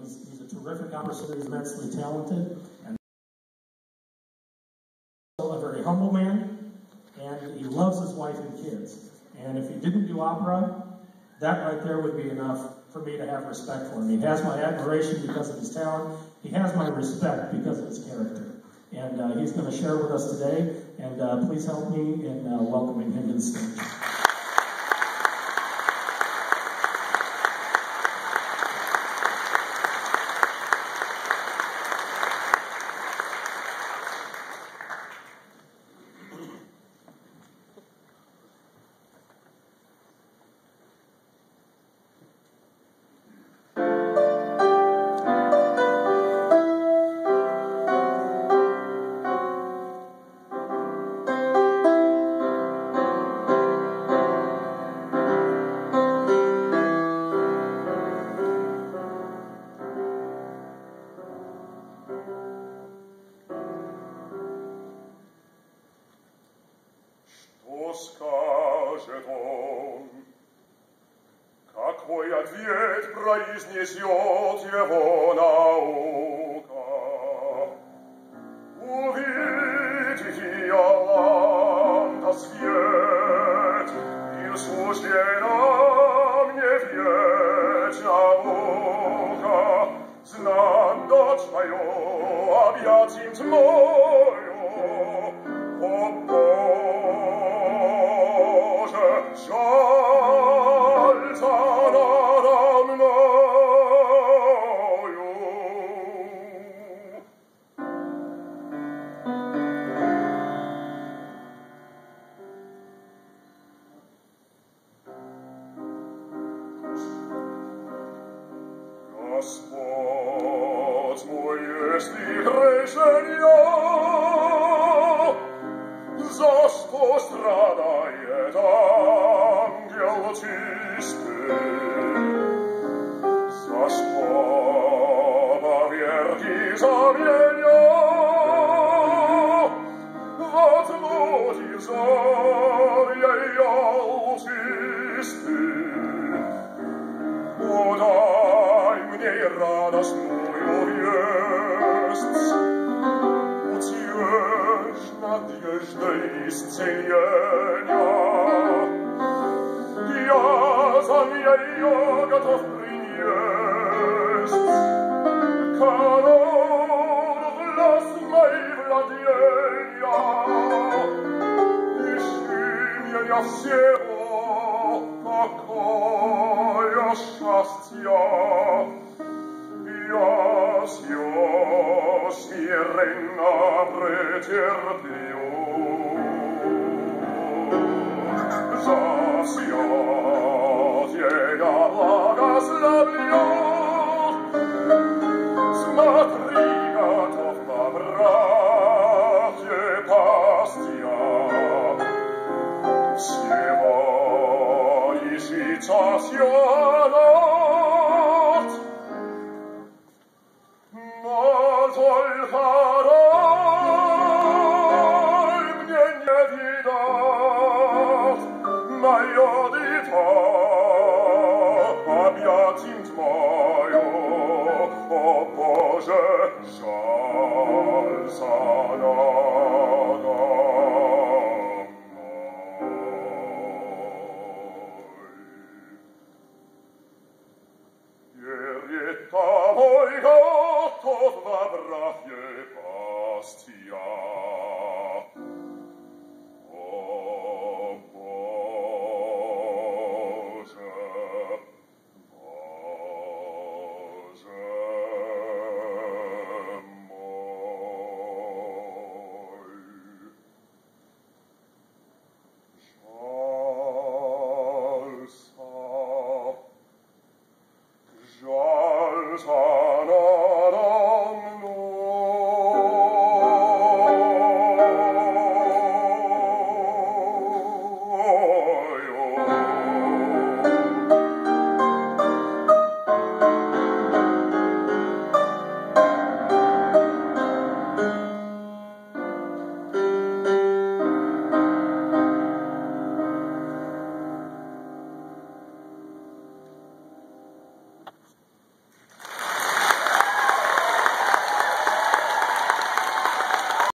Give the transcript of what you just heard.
he's a terrific person. He's immensely talented and a very humble man, and he loves his wife and kids. And if he didn't do opera, that right there would be enough for me to have respect for him. He has my admiration because of his talent. He has my respect because of his character. And he's going to share with us today. And please help me in welcoming him to the stage. Скажет он, какой ответ произнесет его наука. Увидит Иоланда свет, и суждена мне вечна мука. Знат дочь мою, объятим тьмою, о жальца надо мною. Господь мой, если грешен я, за что страдает ангел чистый? За что поверги за меня? Возмути взор ее чистый. Подай мне радостную весть, утешь надеждой исцеления. Я за ее готов принесть корону власть моей владения. Ищи меня всего покоя, счастья. Я все смиренно претерплю. За все я благословлю. Смотри, готов на братье пасть я. Всего лишится сианат, но только рай мне не видать. Мое дитя объятим твою, о Боже, жалься надо мной. Перед тобой готов во братье